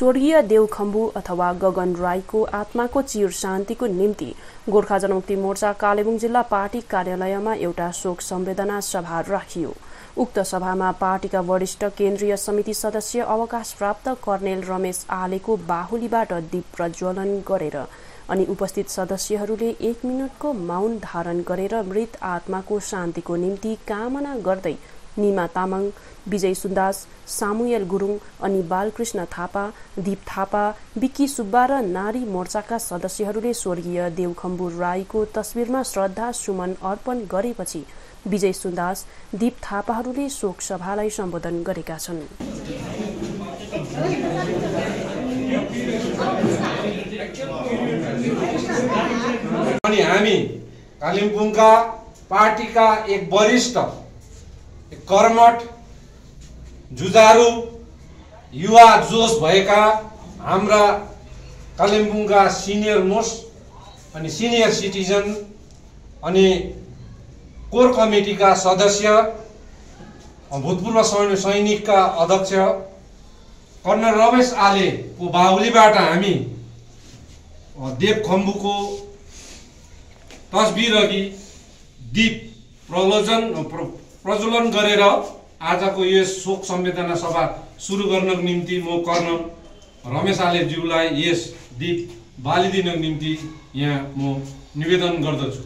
स्वर्गीय देवखम्बु अथवा गगन राईको आत्माको चिर शान्तिको निम्ति गोर्खा जनमुक्ति मोर्चा कालेबुङ जिल्ला पार्टी कार्यालयमा एउटा शोक सम्वेदना सभा राखियो। उक्त सभामा पार्टीका वरिष्ठ केन्द्रीय समिति सदस्य अवकाश प्राप्त कर्णेल रमेश आलेको बाहुलीबाट दीप प्रज्वलन गरेर अनि उपस्थित सदस्यहरूले 1 मिनटको मौन धारण गरेर मृत आत्माको शान्तिको निम्ति कामना गर्दै निमा तामाङ, विजय सुन्दास, सामुएल गुरुङ अनि बालकृष्ण थापा, दीप थापा, विक्की सुब्बा र नारी मोर्चाका सदस्यहरूले स्वर्गीय देवखम्बु राईको तस्बिरमा श्रद्धा सुमन अर्पण गरेपछि विजय सुन्दास, दीप थापाहरूले शोक सभालाई सम्बोधन गरेका छन्। अनि हामी कालिम्पोङका पार्टीका एक वरिष्ठ, कर्मठ, जुझारु, युवा जोश भएका हाम्रा कालिम्पोङका सिनियर मोस्ट अनि सिनियर सिटिजन अनि कोर कमिटीका सदस्य, भूतपूर्व सैनिकका अध्यक्ष कर्णेल रमेश आलेको बाहुलीबाट हामी देवखम्बुको तस्बिर अघि दीप प्रज्वलन गरेर आजको यस शोक सम्वेदना सभा सुरु गर्नको निम्ति म कर्णेल रमेश आलेज्यूलाई यस दीप बालिदिनको निम्ति यहाँ म निवेदन गर्दछु।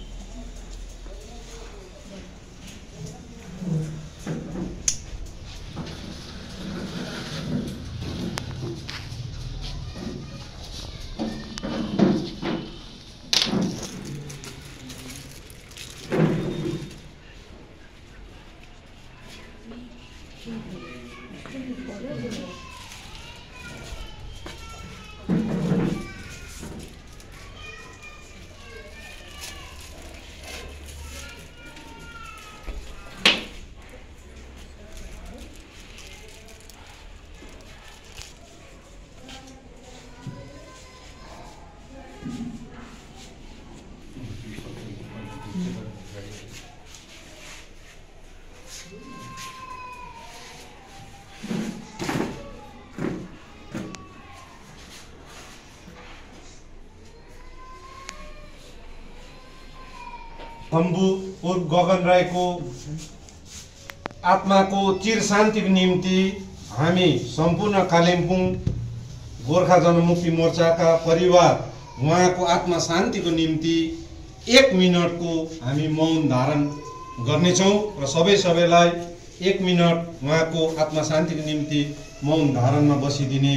खम्बु उर्फ गगन राईको आत्माको चिर शान्तिको निम्ति हामी सम्पूर्ण कालिम्पोङ गोर्खा जनमुक्ति मोर्चाका परिवार उहाँको आत्मा शान्तिको निम्ति 1 मिनटको हामी मौन धारण गर्नेछौँ र सबैलाई 1 मिनट उहाँको आत्मा शान्तिको निम्ति मौन धारणमा बसिदिने।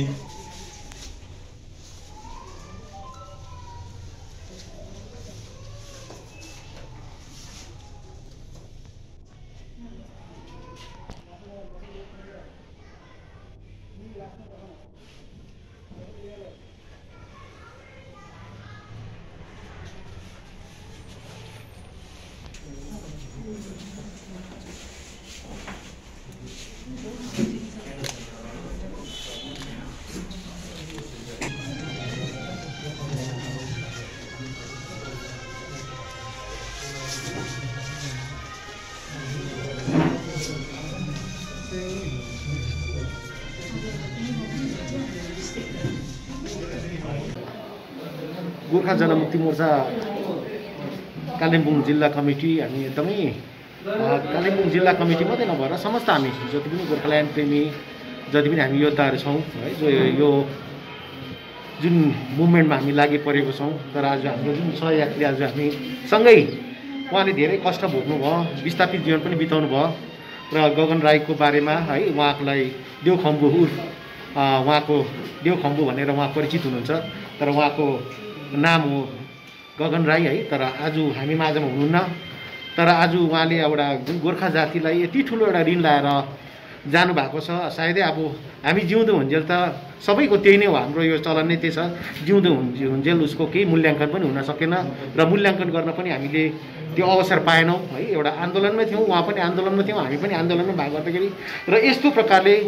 गोर्खा जनमुक्ति मोर्चा कालिम्पोङ जिल्ला कमिटी हामी एकदमै कालिम्पोङ जिल्ला कमिटी मात्रै नभएर समस्त हामी जति पनि गोर्खाल्यान्ड प्रेमी जति पनि हामी योद्धाहरू छौँ है, जो यो जुन मुभमेन्टमा हामी लागि परेको छौँ। तर आज हाम्रो जुन सहयात्री आज हामी सँगै उहाँले धेरै कष्ट भोग्नुभयो, विस्थापित जीवन पनि बिताउनु भयो र गगन राईको बारेमा है उहाँलाई देवखम्बु उर्फ उहाँको देवखम्बु भनेर उहाँ परिचित हुनुहुन्छ, तर उहाँको नाम हो गगन राई है। तर आज हामी माझमा हुनुहुन्न, तर आज उहाँले एउटा जुन गोर्खा जातिलाई यति ठुलो एउटा ऋण लाएर जानुभएको छ। सायदै अब हामी जिउँदो हुन्जेल त सबैको त्यही नै हो, हाम्रो यो चलन नै त्यही छ, जिउँदो हुन्जेल उसको केही मूल्याङ्कन पनि हुन सकेन र मूल्याङ्कन गर्न पनि हामीले त्यो अवसर पाएनौँ है। एउटा आन्दोलनमै थियौँ, उहाँ पनि आन्दोलनमा थियौँ, हामी पनि आन्दोलनमा भाग गर्दाखेरि र यस्तो प्रकारले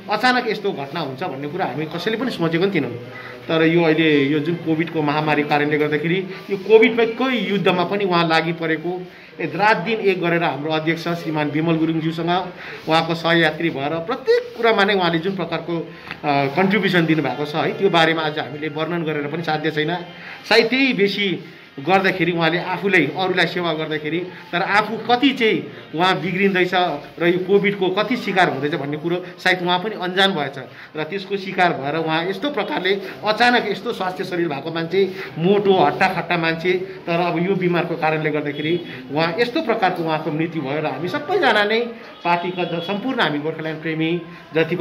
अचानक यस्तो घटना हुन्छ भन्ने कुरा हामी कसैले पनि सोचेको पनि थिएनौँ। तर यो अहिले यो जुन कोभिडको महामारी कारणले गर्दाखेरि यो कोभिडकै युद्धमा पनि उहाँ लागि परेको, रात दिन एक गरेर हाम्रो अध्यक्ष श्रीमान विमल गुरुङज्यूसँग उहाँको सहयात्री भएर प्रत्येक कुरामा नै उहाँले जुन प्रकारको कन्ट्रिब्युसन दिनुभएको छ है, त्यो बारेमा आज हामीले वर्णन गरेर पनि साध्य छैन। सायद त्यही बेसी गर्दाखेरि उहाँले आफूलाई अरूलाई सेवा गर्दाखेरि तर आफू कति चाहिँ उहाँ बिग्रिँदैछ र यो कोभिडको कति शिकार हुँदैछ भन्ने कुरो सायद उहाँ पनि अनजान भएछ र त्यसको शिकार भएर उहाँ यस्तो प्रकारले अचानक यस्तो स्वास्थ्य शरीर भएको मान्छे, मोटो हट्टाखट्टा मान्छे, तर अब यो बिमारको कारणले गर्दाखेरि उहाँ यस्तो प्रकारको उहाँको मृत्यु भयो र हामी सबैजना नै पार्टीका सम्पूर्ण हामी गोर्खाल्यान्ड प्रेमी जति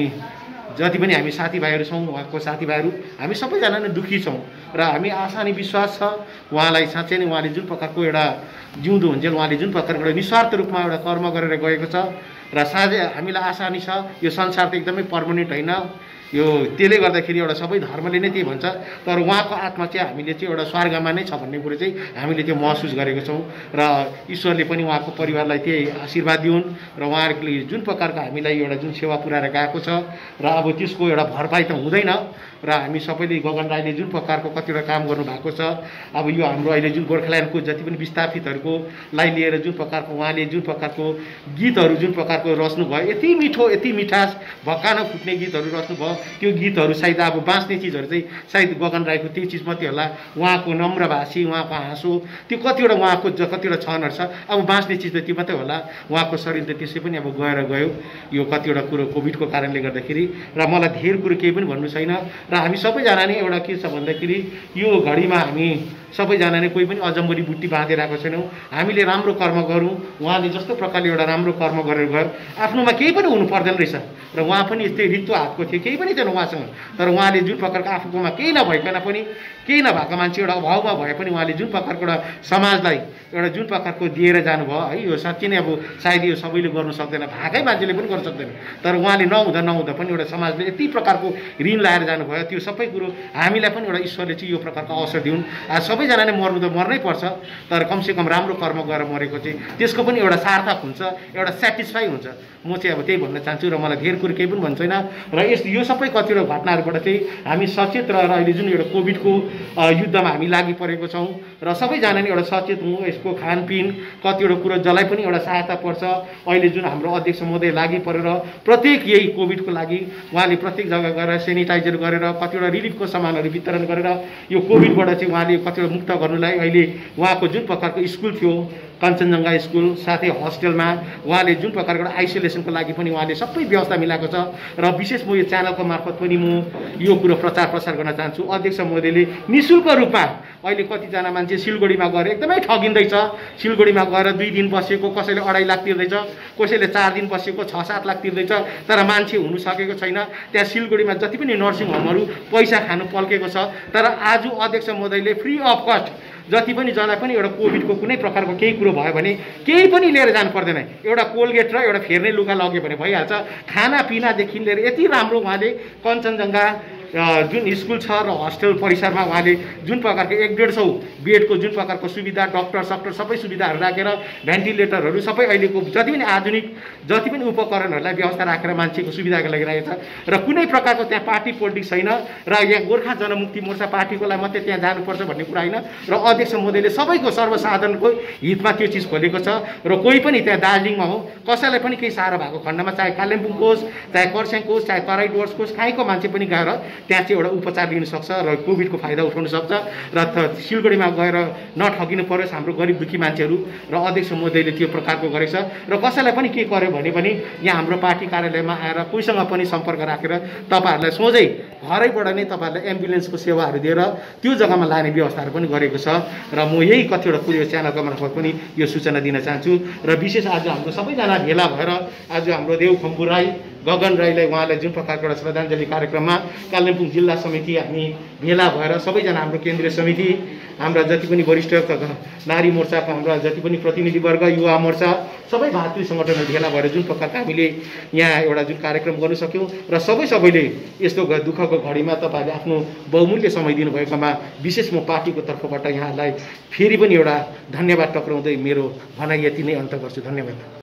पनि हामी साथीभाइहरू छौँ, उहाँको साथीभाइहरू हामी सबैजना नै दुःखी छौँ र हामी आशा अनि विश्वास छ उहाँलाई साँच्चै नै उहाँले जुन प्रकारको एउटा जिउँदो हुन्जेल उहाँले जुन प्रकारको एउटा निस्वार्थ रूपमा एउटा कर्म गरेर गएको छ र साझै हामीलाई आशा नि छ यो संसार त एकदमै पर्मनेन्ट होइन, यो त्यसले गर्दाखेरि एउटा सबै धर्मले नै त्यही भन्छ, तर उहाँको आत्मा चाहिँ हामीले चाहिँ एउटा स्वर्गमा नै छ भन्ने कुरो चाहिँ हामीले त्यो महसुस गरेको छौँ र ईश्वरले पनि उहाँको परिवारलाई त्यही आशीर्वाद दिउन् र उहाँहरूले जुन प्रकारको हामीलाई एउटा जुन सेवा पुऱ्याएर गएको छ र अब त्यसको एउटा भरपाई त हुँदैन र हामी सबैले गगन राईले जुन प्रकारको कतिवटा काम गर्नुभएको छ, अब यो हाम्रो अहिले जुन गोर्खाल्यान्डको जति पनि विस्थापितहरूको लाई लिएर जुन प्रकारको उहाँले जुन प्रकारको गीतहरू जुन प्रकारको रच्नुभयो, यति मिठो यति मिठास भक्कान फुट्ने गीतहरू रच्नुभयो, त्यो गीतहरू सायद अब बाँच्ने चिजहरू चाहिँ सायद गगन राईको त्यही चिज मात्रै होला। उहाँको नम्रभाषी, उहाँको हाँसो, त्यो कतिवटा उहाँको कतिवटा क्षणहरू छ, अब बाँच्ने चिज त त्यो मात्रै होला। उहाँको शरीर त त्यसै पनि अब गयो यो कतिवटा कुरो कोभिडको कारणले गर्दाखेरि र मलाई धेरै कुरो केही पनि भन्नु छैन र हामी सबैजना नै एउटा के छ भन्दाखेरि यो घडीमा हामी सबैजना नै कोही पनि अजम्बरी बुट्टी बाँधिरहेको छैनौँ, हामीले राम्रो कर्म गरौँ। उहाँले जस्तो प्रकारले एउटा राम्रो कर्म गरेर गयो, आफ्नोमा केही पनि हुनु पर्दैन रहेछ र उहाँ पनि यस्तै रित्तो हातको थियो, केही पनि थिएन उहाँसँग, तर उहाँले जुन प्रकारको आफूकोमा केही नभइकन पनि केही नभएको मान्छे एउटा अभावमा भए पनि उहाँले जुन प्रकारको एउटा समाजलाई एउटा जुन प्रकारको दिएर जानुभयो है, यो साँच्चै नै अब सायद यो सबैले गर्नु सक्दैन, भागै मान्छेले पनि गर्नु सक्दैन, तर उहाँले नहुँदा पनि एउटा समाजले यति प्रकारको ऋण लाएर जानुभयो। त्यो सबै कुरो हामीलाई पनि एउटा ईश्वरले चाहिँ यो प्रकारको अवसर दिउन्। आज सबैजना नै मर्नु त मर्नै पर्छ, तर कमसेकम राम्रो कर्म गरेर मरेको चाहिँ त्यसको पनि एउटा सार्थक हुन्छ, एउटा सेटिस्फाई हुन्छ। म चाहिँ अब त्यही भन्न चाहन्छु र मलाई धेरै कुरो केही पनि भन्छ छैन र यो सबै कतिवटा घटनाहरूबाट चाहिँ हामी सचेत रहेर अहिले जुन एउटा कोभिडको युद्धमा हामी लागि परेको छौँ र सबैजना नै एउटा सचेत हौँ। यसको खानपिन कतिवटा कुरो जसलाई पनि एउटा सहायता पर्छ। अहिले जुन हाम्रो अध्यक्ष महोदय लागि परेर प्रत्येक यही कोभिडको लागि उहाँले प्रत्येक जग्गा गएर सेनिटाइजर गरेर कतिवटा रिलिफको सामानहरू वितरण गरेर यो कोभिडबाट चाहिँ उहाँले कतिवटा मुक्त गर्नुलाई अहिले उहाँको जुन प्रकारको स्कुल थियो कञ्चनजङ्घा स्कुल, साथै हस्टेलमा उहाँले जुन प्रकारको आइसोलेसनको लागि पनि उहाँले सबै व्यवस्था मिलाएको छ र विशेष म यो च्यानलको मार्फत पनि म यो कुरो प्रचार प्रसार गर्न चाहन्छु। अध्यक्ष महोदयले निःशुल्क रूपमा अहिले कतिजना मान्छे सिलगढीमा गएर एकदमै ठगिँदैछ, सिलगढीमा गएर 2 दिन बसेको कसैले 2.5 लाख तिर्दैछ, कसैले 4 दिन बसेको 6-7 लाख तिर्दैछ, तर मान्छे हुनु सकेको छैन। त्यहाँ सिलगढीमा जति पनि नर्सिङ होमहरू पैसा खानु पल्केको छ, तर आज अध्यक्ष महोदयले फ्री अफ कस्ट जति पनि जसलाई पनि एउटा कोभिडको कुनै प्रकारको केही कुरो भयो भने केही पनि लिएर जानु पर्दैन, एउटा कोलगेट र एउटा फेर्ने लुगा लग्यो भने भइहाल्छ। खानापिनादेखि लिएर यति राम्रो उहाँले कञ्चनजङ्घा जुन स्कुल छ र हस्टेल परिसरमा उहाँले जुन प्रकारको 150 बेडको जुन प्रकारको सुविधा, डक्टर सबै सुविधाहरू राखेर भेन्टिलेटरहरू सबै अहिलेको जति पनि आधुनिक जति पनि उपकरणहरूलाई व्यवस्था राखेर मान्छेको सुविधाको लागि राखेको छ र कुनै प्रकारको त्यहाँ पार्टी पोलिटिक्स छैन र यहाँ गोर्खा जनमुक्ति मोर्चा पार्टीकोलाई मात्रै त्यहाँ जानुपर्छ भन्ने कुरा होइन र अध्यक्ष महोदयले सबैको सर्वसाधारणको हितमा त्यो चिज खोलेको छ र कोही पनि त्यहाँ दार्जिलिङमा हो कसैलाई पनि केही साह्रो भएको खण्डमा चाहे कालिम्पोङको होस्, चाहे खरसाङको होस्, चाहे तराई डुवर्सको होस्, कहीँको मान्छे पनि गएर त्यहाँ चाहिँ एउटा उपचार लिन सक्छ र कोभिडको फाइदा उठाउन सक्छ र सिलगढीमा गएर नठगिनु परोस् हाम्रो गरिब दुःखी मान्छेहरू। र अध्यक्ष महोदयले त्यो प्रकारको गरेछ र कसैलाई पनि के गर्यो भने पनि यहाँ हाम्रो पार्टी कार्यालयमा आएर कोहीसँग पनि सम्पर्क राखेर तपाईँहरूलाई सोझै घरैबाट नै तपाईँहरूलाई एम्बुलेन्सको सेवाहरू दिएर त्यो जग्गामा लाने व्यवस्थाहरू पनि गरेको छ र म यही कतिवटा कुरो च्यानलको मार्फत पनि यो सूचना दिन चाहन्छु। र विशेष आज हाम्रो सबैजना भेला भएर आज हाम्रो देवखम्बु राई, गगन राईलाई उहाँलाई जुन प्रकारको एउटा श्रद्धाञ्जली कार्यक्रममा कालिम्पोङ जिल्ला समिति हामी भेला भएर सबैजना हाम्रो केन्द्रीय समिति, हाम्रा जति पनि वरिष्ठ नारी मोर्चाका हाम्रा जति पनि प्रतिनिधिवर्ग, युवा मोर्चा, सबै भातृ सङ्गठनहरू भेला भएर जुन प्रकारको हामीले यहाँ एउटा जुन कार्यक्रम गर्न सक्यौँ र सबैले यस्तो दुःखको घडीमा तपाईँहरूले आफ्नो बहुमूल्य समय दिनुभएकोमा विशेष म पार्टीको तर्फबाट यहाँलाई फेरि पनि एउटा धन्यवाद टक्राउँदै मेरो भनाइ यति नै अन्त गर्छु। धन्यवाद।